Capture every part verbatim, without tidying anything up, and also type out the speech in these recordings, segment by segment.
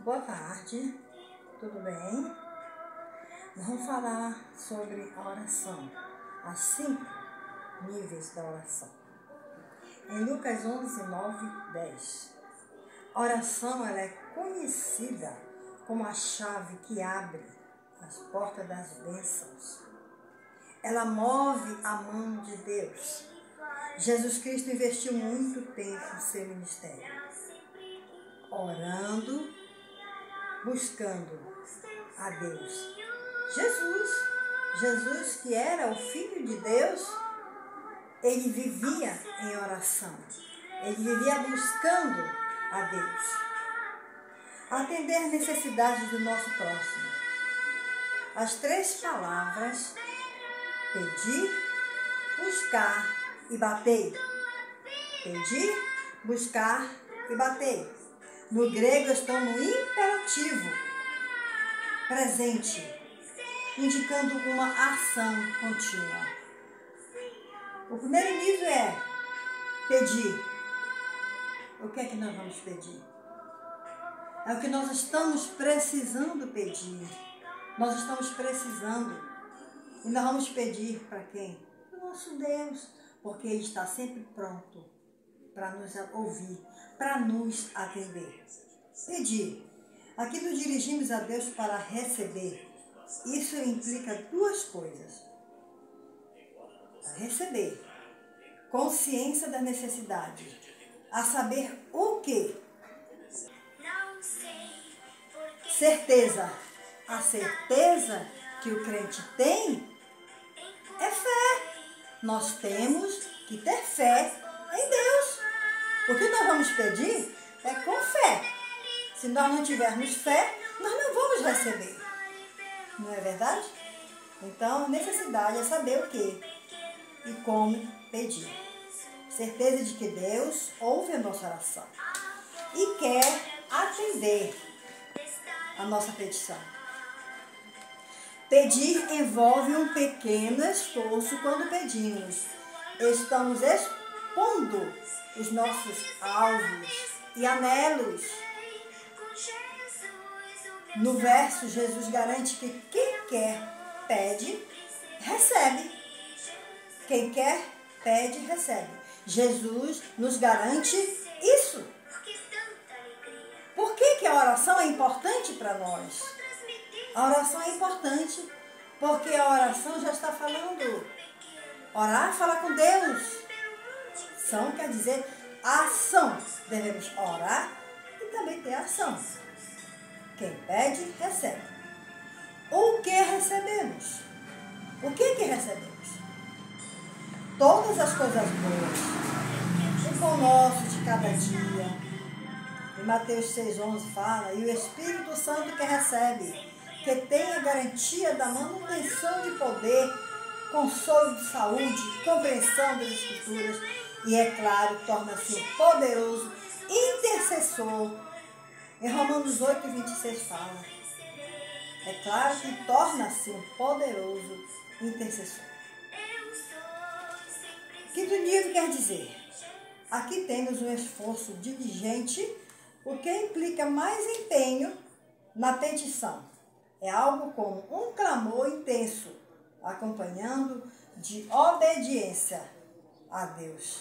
Boa tarde, tudo bem? Nós vamos falar sobre a oração, as cinco níveis da oração. Em Lucas onze, nove, dez. A oração ela é conhecida como a chave que abre as portas das bênçãos. Ela move a mão de Deus. Jesus Cristo investiu muito tempo no seu ministério, orando, buscando a Deus. Jesus, Jesus que era o Filho de Deus, ele vivia em oração. Ele vivia buscando a Deus. Atender às necessidades do nosso próximo. As três palavras, pedir, buscar e bater. Pedir, buscar e bater. No grego estão no imperativo presente, indicando uma ação contínua. O primeiro nível é pedir. O que é que nós vamos pedir? É o que nós estamos precisando pedir. Nós estamos precisando. E nós vamos pedir para quem? Para o nosso Deus, porque Ele está sempre pronto para nos ouvir, para nos atender. Pedir. Aqui nos dirigimos a Deus para receber. Isso implica duas coisas. Para receber. Consciência da necessidade. A saber o quê? Certeza. A certeza que o crente tem é fé. Nós temos que ter fé em Deus. O que nós vamos pedir é com fé. Se nós não tivermos fé, nós não vamos receber. Não é verdade? Então, a necessidade é saber o que e como pedir. Certeza de que Deus ouve a nossa oração e quer atender a nossa petição. Pedir envolve um pequeno esforço quando pedimos. Estamos expondo os nossos alvos e anelos. No verso, Jesus garante que quem quer, pede, recebe. Quem quer, pede, recebe. Jesus nos garante isso. Por que que a oração é importante para nós? A oração é importante porque a oração já está falando. Orar, falar com Deus. Ação quer dizer ação. Devemos orar e também ter ação. Quem pede, recebe. O que recebemos? O que que recebemos? Todas as coisas boas. O pão nosso de cada dia. Em Mateus seis, onze fala, e o Espírito Santo que recebe, que tem a garantia da manutenção de poder, consolo de saúde, compreensão das Escrituras e, é claro, torna-se um poderoso intercessor. Em Romanos oito, vinte e seis fala, é claro que torna-se um poderoso intercessor. Quinto nível quer dizer, aqui temos um esforço diligente, o que implica mais empenho na petição. É algo como um clamor intenso, acompanhando de obediência a Deus.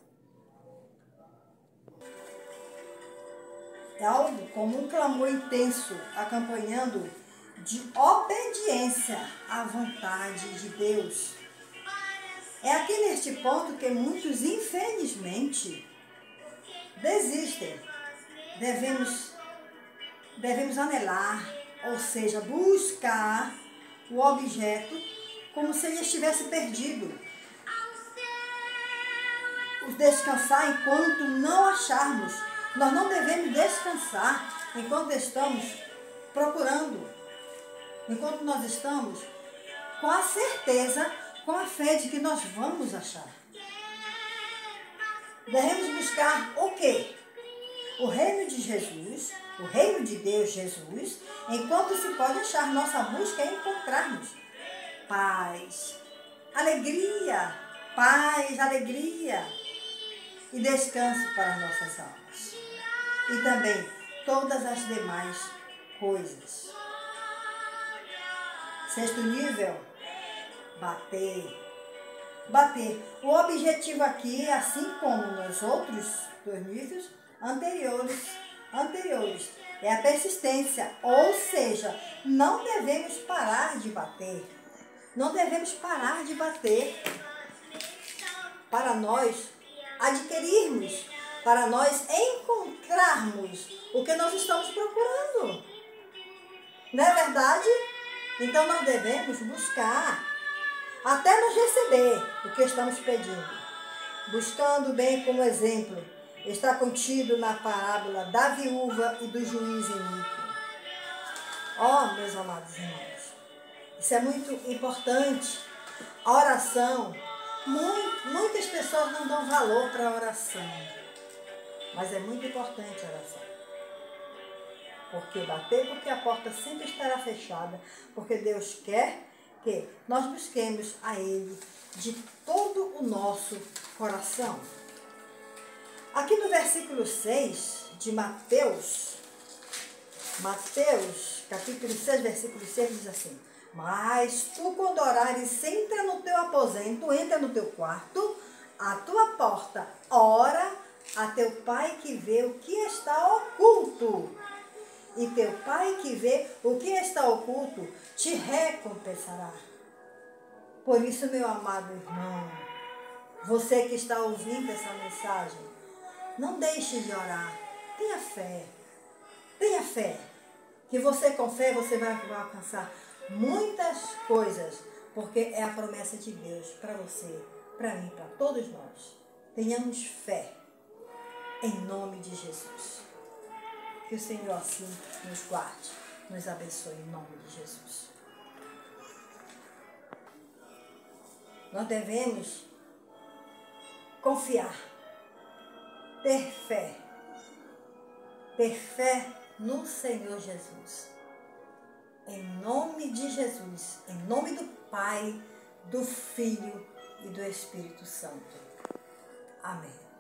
É algo como um clamor intenso, acompanhando de obediência à vontade de Deus. É aqui neste ponto que muitos, infelizmente, desistem. Devemos, devemos anelar, ou seja, buscar o objeto como se ele estivesse perdido. Descansar enquanto não acharmos. Nós não devemos descansar enquanto estamos procurando. Enquanto nós estamos com a certeza, com a fé de que nós vamos achar. Devemos buscar o quê? O reino de Jesus, o reino de Deus Jesus, enquanto se pode achar. Nossa busca é encontrarmos paz, alegria, paz, alegria e descanso para as nossas almas. E também todas as demais coisas. Sexto nível, bater. Bater. O objetivo aqui, assim como nos outros dois níveis anteriores, anteriores, é a persistência. Ou seja, não devemos parar de bater. Não devemos parar de bater para nós adquirirmos, para nós encontrarmos o que nós estamos procurando. Não é verdade? Então nós devemos buscar até nos receber o que estamos pedindo. Buscando bem como exemplo, está contido na parábola da viúva e do juiz iníquo. Ó, oh, meus amados irmãos, isso é muito importante. A oração, muito, muitas pessoas não dão valor para a oração, mas é muito importante a oração. Por que bater? Porque a porta sempre estará fechada, porque Deus quer que nós busquemos a Ele de todo o nosso coração. Aqui no versículo seis de Mateus, Mateus, capítulo seis, versículo seis, diz assim: mas tu, quando orares, entra no teu aposento, entra no teu quarto, a tua porta, ora a teu Pai que vê o que está oculto. E teu Pai que vê o que está oculto te recompensará. Por isso, meu amado irmão, você que está ouvindo essa mensagem, não deixe de orar. Tenha fé. Tenha fé. Que você com fé você vai alcançar muitas coisas, porque é a promessa de Deus para você, para mim, para todos nós. Tenhamos fé em nome de Jesus. Que o Senhor assim nos guarde, nos abençoe em nome de Jesus. Nós devemos confiar, ter fé, ter fé no Senhor Jesus. Em nome de Jesus, em nome do Pai, do Filho e do Espírito Santo. Amém.